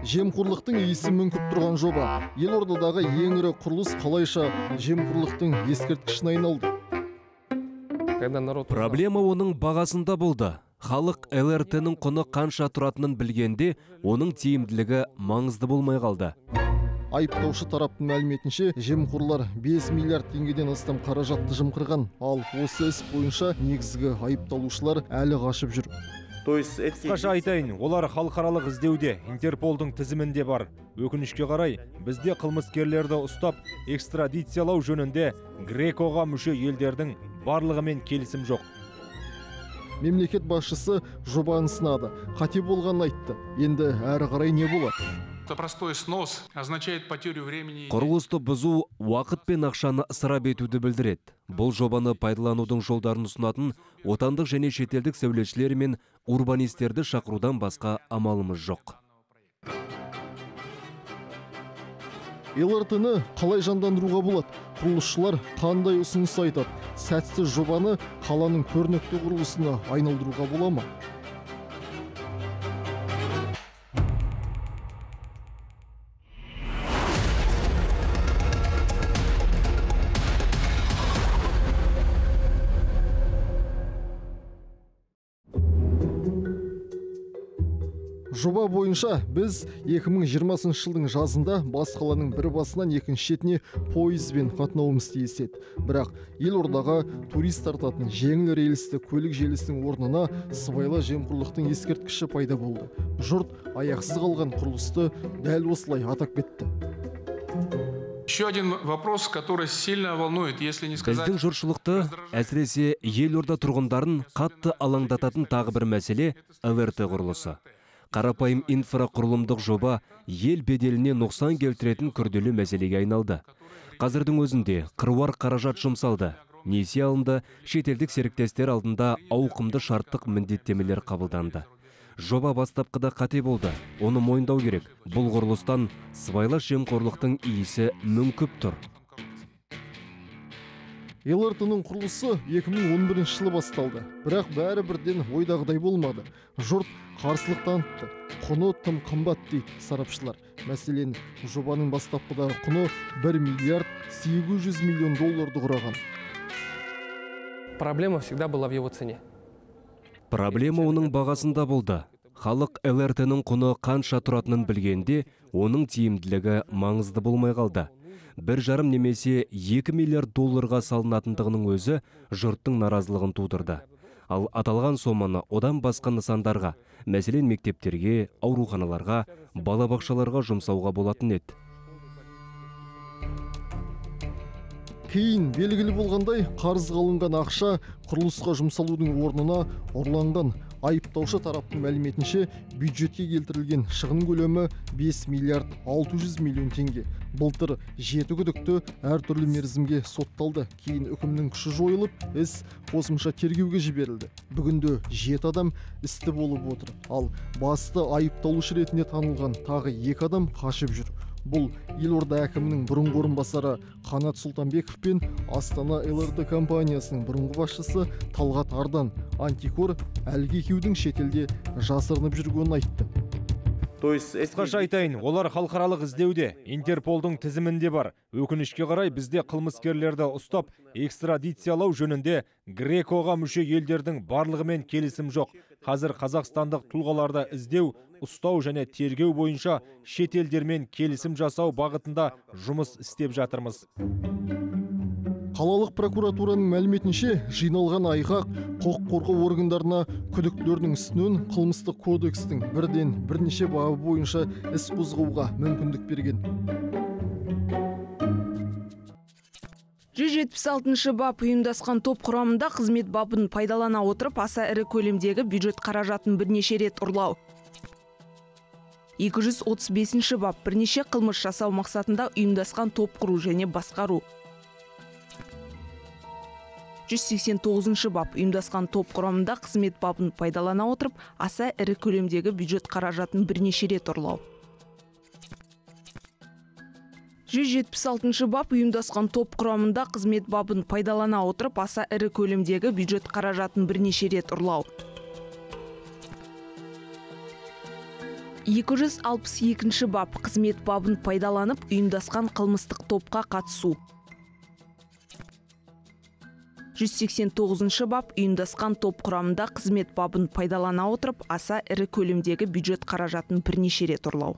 Жемқорлықтың иісі мүңкіп тұрған жоба. Елордадағы ең ірі құрылыс қалайша жемқорлықтың ескерткішіне айналды. Проблема оның бағасында болды. Халық ЛРТ-нің құны қанша тұратынын білгенде, оның тиімділігі маңызды болмай қалды. Айыптаушы тараптың мәліметінше, жемқорлар 5 миллиард теңгеден астам қаражатты жымқырған, ал осы іс бойынша негізгі айыпталушылар әлі қашып жүр. Қысқаша айтайын, олар халықаралық іздеуде, Интерполдың тізімінде бар. Өкінішке қарай, бізде қылмыскерлерді ұстап, экстрадициялау жөнінде ГРЕКО-ға мүше елдердің барлығымен келісім жоқ. Мемлекет басшысы жобаны сынады, қате болғанын айтты. Енді әрі қарай не болады? Простой снос означает потерю времени. Құрылысты бұзу уақыт пен ақшаны ысырап етуді білдіреді. Бұл жобаны пайдаланудың жолдарын ұсынатын отандық және шетелдік сәулетшілер мен урбанистерді шақырудан басқа амалымыз жоқ. ЛРТ-ні қалай жандандыруға болады? Құрылысшылар қандай ұсыныс айтады? Сәтсіз жобаны қаланың көрнекті құрылысына айналдыруға бола ма? Жоба бойынша біз 2020 жылдың жазында бас қаланың бір басынан екінші шетіне пойызбен қатынауымыз тиіс еді. Бірақ елордаға турист тартатын жеңіл рельсті көлік желісінің орнына сыбайлас жемқорлықтың ескерткіші пайда болды. Жұрт аяқсыз қалған құрылысты дәл осылай атап кетті. Еще один вопрос, который сильно волнует, если не сказать. Біздің жұртшылықты, әсіресе елорда тұрғындарын қатты алаңдататын тағы бір мәселе ЛРТ құрылысы. Қарапайым инфрақұрылымдық жоба ел беделіне нұқсан келтіретін күрделі мәселеге айналды. Қазірдің өзінде қыруар қаражат жұмсалды. Несие алынды, шетелдік серіктестер алдында ауқымды шарттық міндеттемелер қабылданды. Жоба бастапқыда қате болды. Оны мойындау керек. Бұл құрылыстан сыбайлас жемқорлықтың иісі мүңкіп тұр. ЛРТ-ның құрылысы 2011 жылы басталды. Бірақ бәрі бірден ойдағыдай болмады. Жұрт қарсылық танытты. Құны тым қымбат дейді сарапшылар. Мәселен, жобаның бастапқыдағы құны 1 миллиард 800 миллион долларды құраған. Проблема всегда была в его цене. Проблема оның бағасында болды. Халық ЛРТ-ның құны қанша тұратынын білгенде, оның тиімділігі маңызды болмай қалды. 1,5 немесе 2 миллиард долларға салынатындығының өзі жұрттың наразылығын тудырды. Ал аталған соманы одан басқа нысандарға, мәселен мектептерге, ауруханаларға, балабақшаларға жұмсауға болатын еді. Кейін белгілі болғандай, қарыз алынған ақша құрылысқа жұмсалудың орнына ұрланған. Айыптаушы тараптың мәліметінше, бюджетке келтірілген шығын көлемі 5 миллиард 600 миллион теңге. Былтыр 7 күдікті әртүрлі мерзімге сотталды. Кейін үкімнің күші жойылып, іс қосымша тергеуге жіберілді. Бүгінде 7 адам істі болып отыр. Ал басты айыпталушы ретінде танылған тағы 2 адам қашып жүр. Бұл елорда әкімінің бұрынғы орынбасары Қанат Сұлтанбеков пен Астана ЛРТ компаниясының бұрынғы басшысы Талғат Ардан. Антикор әлгі екеудің шетелде жасырынып жүргенін айтты. Қысқаша айтайын, олар халықаралық іздеуде, Интерполдың тізімінде бар. Өкінішке қарай, бізде қылмыскерлерді ұстап, экстрадициялау жөнінде ГРЕКО-ға мүше елдердің барлығымен келісім жоқ. Қазір қазақстандық тұлғаларды іздеу, ұстау және тергеу бойынша шетелдермен келісім жасау бағытында жұмыс істеп жатырмыз. Қалалық прокуратураның мәліметінше, жиналған айғақ құқық қорғау органдарына күдіктілердің үстінен қылмыстық кодекстің бірнеше бабы бойынша іс қозғауға мүмкіндік берген. 176 бап ұйымдасқан топ құрамында қызмет бабын пайдалана отырып, аса ірі көлемдегі бюджет қаражатын бірнеше рет ұрлау. 235 бап бірнеше қылмыс жасау мақсатында ұйымдасқан топ құру және басқару. 189 бап ұйымдасқан топ құрамында қызмет бабын пайдалана отырып, аса ірі көлемдегі бюджет қаражатын бірнеше рет ұрлау. 176 бап ұйымдасқан топ құрамында қызмет бабын пайдалана отырып, аса ірі көлемдегі бюджет қаражатын бірнеше рет ұрлау. 262 бап қызмет бабын пайдаланып ұйымдасқан қылмыстық топқа қатысу. 189 бап ұйымдасқан топ құрамында қызмет бабын пайдалана отырып аса ірі көлемдегі бюджет қаражатын бірнеше рет ұрлау.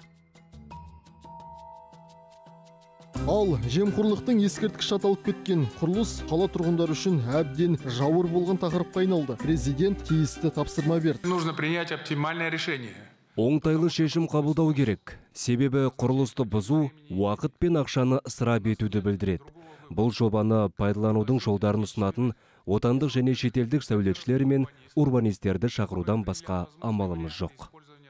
Ал жемқорлықтың ескерткіш аталып кеткен құрылыс қала тұрғындары үшін әбден жауыр болған тақырыпқа айналды. Президент тиісті тапсырма берді. Нужно принять оптимальное решение. Оңтайлы шешім қабылдау керек. Себебі құрылысты бұзу уақыт пен ақшаны ысырап етуді білдіреді. Бұл жобаны пайдаланудың жолдарын ұсынатын отандық және шетелдік сәулетшілер мен урбанистерді шақырудан басқа амалымыз жоқ.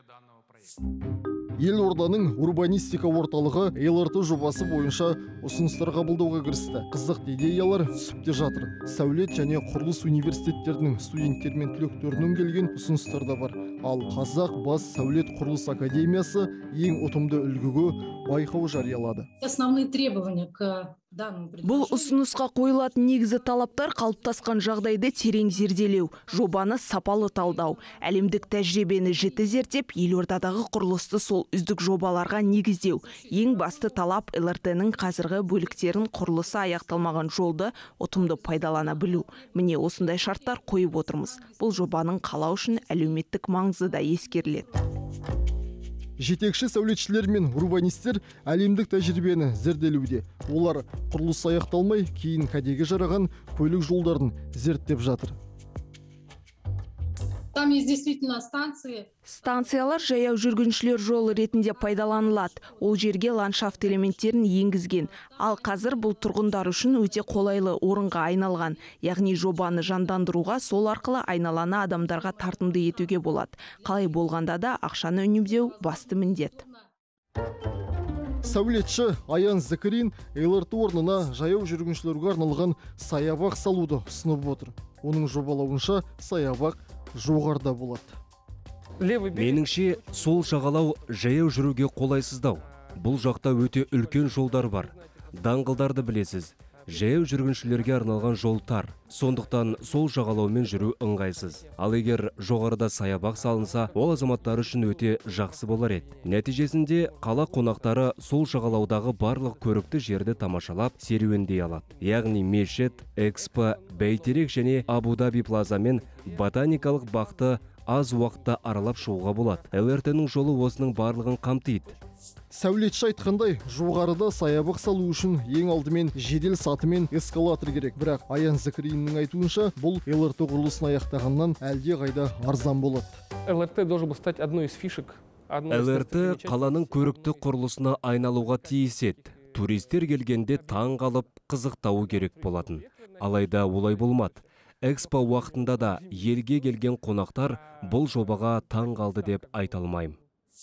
Елорданың урбанистика орталығы ЛРТ жобасы бойынша ұсыныстар қабылдауға кірісті. Қызықты идеялар түсіп те жатыр. Сәулет және құрылыс университеттерінің студенттері мен түлектерінен келген ұсыныстар да бар. Ал Қазақ бас сәулет құрылыс академиясы ең ұтымды үлгіге байқау жариялады. Основные требования к данному Бұл ұсынысқа қойылатын негізі талаптар қалыптасқан жағдайды терең зерделеу, жобаны сапалы талдау, әлемдік тәжірибені жіті зерттеп, елордадағы құрылысты сол үздік жобаларға негіздеу. Ең басты талап ЛРТ-ның қазіргі бөліктерін құрылысы аяқталмаған жолды ұтымды пайдалана білу. Міне осындай шарттар қойып отырмыз. Бұл жобаның қала үшін әлеуметтік маңызы да ескеріледі. Жетекші сәулетшілер мен урбанистер әлемдік тәжірибені зерделеуде. Олар құрылыс аяқталмай, кейін кәдеге жараған көлік жолдарын зерттеп жатыр. Там есть действительно станции. Станциялар жаяу жүргіншілер жолы ретінде пайдаланылады. Ол жерге ландшафт элементтерін енгізген. Ал қазір бұл тұрғындар үшін өте қолайлы орынға айналған. Яғни жобаны жандандыруға, сол арқылы айналаны адамдарға тартымды етуге болады. Қалай болғанда да ақшаны үнемдеу басты міндет. Сәулетші Аян Зікірин ЛРТ орнына жаяу жүргіншілерге арналған саябақ салуды ұсынып отыр. Оның жобалауынша саябақ жоғарда болады. Меніңше, сол жағалау жаяу жүруге қолайсыздау. Бұл жақта өте үлкен жолдар бар. Даңғылдарды білесіз. Жаяу жүргіншілерге арналған жол тар. Сондықтан сол жағалаумен жүру ыңғайсыз. Ал егер жоғарыда саябақ салынса, ол азаматтар үшін өте жақсы болар еді. Нәтижесінде қала қонақтары сол жағалаудағы барлық көрікті жерді тамашалап, серуендей алады. Яғни мешіт, экспо, бәйтерек және Абу-Даби плаза мен ботаникалық бақты аз уақытта аралап шығуға болады. ЛРТ-ның жолы осының барлығын қамтиды. Сәулетші айтқандай, жоғарыда саябақ салу үшін ең алдымен жедел саты мен эскалатор керек. Бірақ Аян Зікіриннің айтуынша, бұл ЛРТ құрылысын аяқтағаннан әлде қайда арзан болады. ЛРТ должен был стать одной из фишек. ЛРТ қаланың көрікті құрылысына айналуға тиіс еді. Туристер келгенде таң қалып қызықтауы керек болатын. Алайда олай болмады. Экспо уақытында да елге келген қонақтар бұл жобаға таң қалды деп айта алмаймын.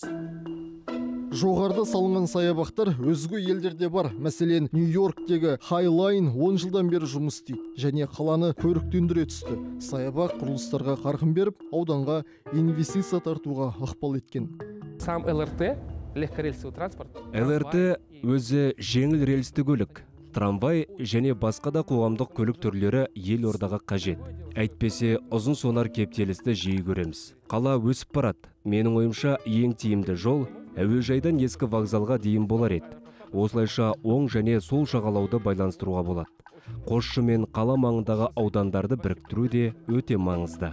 Жоғарда салынған саябақтар өзге елдерде бар. Мәселен, Нью-Йорктегі Хайлайн 10 жылдан бері жұмыс істейді және қаланы көріктендіре түсті. Саябақ құрылыстарға қарқын беріп, ауданға инвестиция тартуға ықпал еткен. Сам ЛРТ, легкорельсовый транспорт. ЛРТ өзі жеңіл рельсті көлік. Трамвай және басқа да қоғамдық көлік түрлері елордаға қажет. Әйтпесе ұзын сонар кептелісті жиі көреміз. Қала өсіп барады. Менің ойымша ең тиімді жол әуежайдан ескі вокзалға дейін болар еді. Осылайша оң және сол жағалауды байланыстыруға болады. Қосшы мен қала маңындағы аудандарды біріктіру де өте маңызды.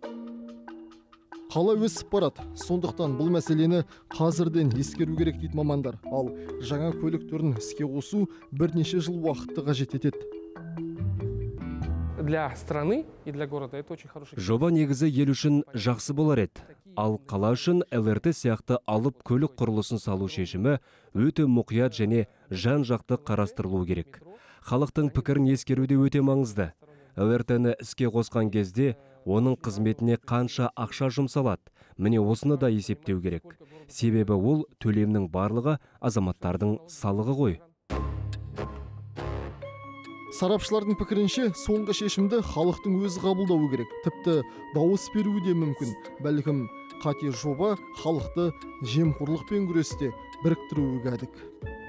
Қала өсіп барады. Сондықтан бұл мәселені қазірден ескеру керек дейді мамандар. Ал жаңа көлік түрін іске қосу бірнеше жыл уақытты қажет етеді. Для страны и для города это очень хороший. Жоба негізі ел үшін жақсы болар еді. Ал қала үшін ЛРТ сияқты алып көлік құрылысын салу шешімі өте мұқият және жан-жақты қарастырылуы керек. Халықтың пікірін ескеруде өте маңызды. ЛРТ-ні іске қосқан кезде оның қызметіне қанша ақша жұмсалады. Міне осыны да есептеу керек. Себебі ол төлемнің барлығы азаматтардың салығы ғой. Сарапшылардың пікірінше, соңғы шешімді халықтың өзі қабылдауы керек. Тіпті дауыс беруі де мүмкін. Бәлкім қате жоба халықты жемқорлықпен күресте біріктіруі кәдік.